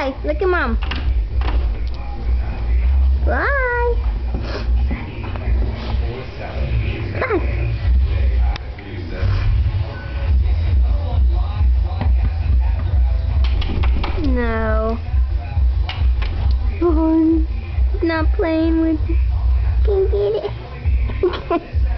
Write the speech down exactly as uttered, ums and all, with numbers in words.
Fly. Look at Mom. Fly. Fly. No. Oh, not playing with you. Can you get it?